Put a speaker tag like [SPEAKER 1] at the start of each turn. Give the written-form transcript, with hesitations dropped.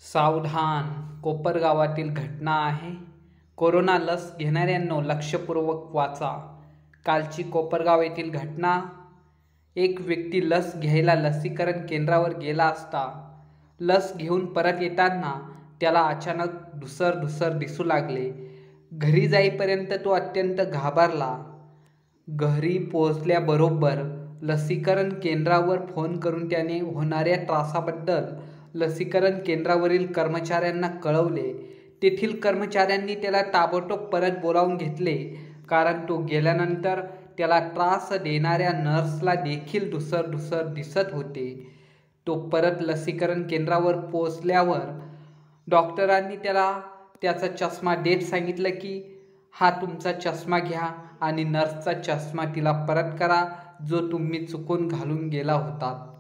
[SPEAKER 1] सावधान! कोपरगावातील घटना आहे. कोरोना लस घेणाऱ्यांनो लक्षपूर्वक वाचा. कालची कोपरगाव येथील घटना. एक व्यक्ती लस घ्यायला लसीकरण केंद्रावर गेला असता लस घेऊन परत येताना त्याला अचानक धुसर दिसू लागले. घरी जाईपर्यंत तो अत्यंत घाबरला. घरी पोहोचल्याबरोबर लसीकरण केंद्रावर फोन करून त्याने होणाऱ्या त्रासाबद्दल लसीकरण केंद्रावरील कर्मचाऱ्यांना कळवले. तेथील कर्मचाऱ्यांनी त्याला ताबडतोब परत बोलावून घेतले, कारण तो गेल्यानंतर त्याला त्रास देणाऱ्या नर्सला देखील धुसर दिसत होते. तो परत लसीकरण केंद्रावर पोहोचल्यावर डॉक्टरांनी त्याला त्याचा चष्मा देत सांगितलं की हा तुमचा चष्मा घ्या आणि नर्सचा चष्मा तिला परत करा, जो तुम्ही चुकून घालून गेला होता.